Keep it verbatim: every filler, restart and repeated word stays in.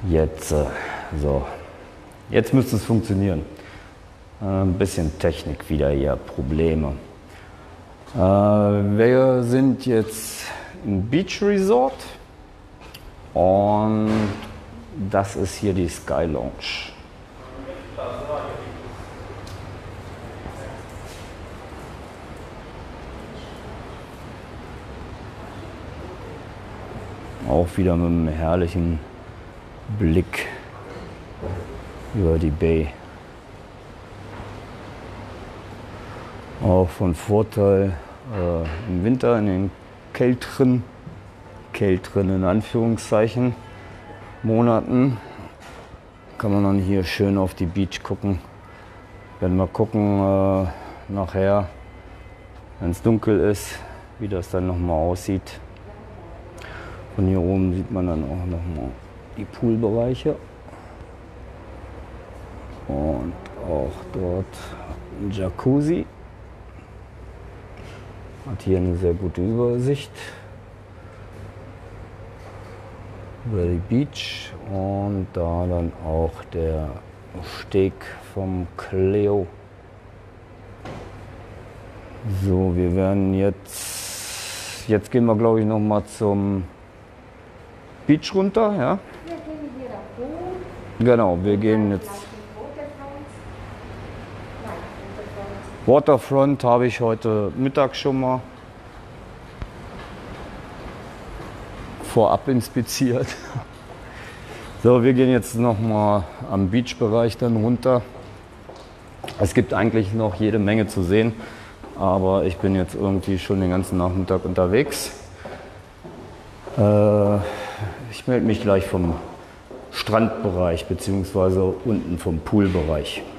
Jetzt, äh, so, jetzt müsste es funktionieren. Äh, ein bisschen Technik wieder hier, Probleme. Äh, wir sind jetzt im Beach Resort und das ist hier die Sky Lounge. Auch wieder mit einem herrlichen Blick über die Bay. Auch von Vorteil äh, im Winter in den kälteren, kälteren in Anführungszeichen, Monaten kann man dann hier schön auf die Beach gucken. Werden wir gucken äh, nachher, wenn es dunkel ist, wie das dann nochmal aussieht. Von hier oben sieht man dann auch nochmal die Poolbereiche und auch dort ein Jacuzzi. Hat hier eine sehr gute Übersicht über die Beach und da dann auch der Steg vom Cleo. So, wir werden jetzt, jetzt gehen wir glaube ich noch mal zum Beach runter, ja? Wir gehen hier nach Pool. Genau, wir gehen jetzt. Waterfront habe ich heute Mittag schon mal vorab inspiziert. So, wir gehen jetzt noch mal am Beachbereich dann runter. Es gibt eigentlich noch jede Menge zu sehen, aber ich bin jetzt irgendwie schon den ganzen Nachmittag unterwegs. Äh, ich melde mich gleich vom Strandbereich bzw. unten vom Poolbereich.